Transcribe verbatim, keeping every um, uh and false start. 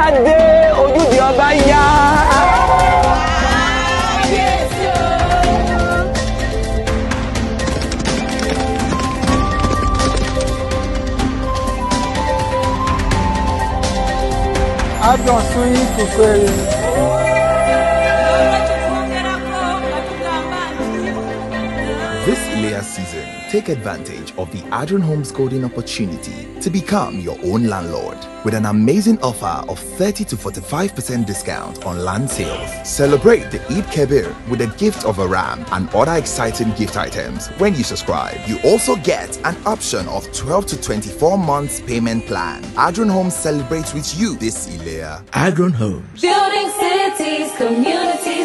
dé, Ojude Oba yá. Adron swinging to fail. This Ileya season, take advantage of the Adron Homes golden opportunity to become your own landlord with an amazing offer of thirty to forty-five percent discount on land sales. Celebrate the Eid Kebir with a gift of a ram and other exciting gift items. When you subscribe, you also get an option of twelve to twenty-four months payment plan. Adron Homes celebrates with you this Ileya. Adron Homes. Building cities, communities.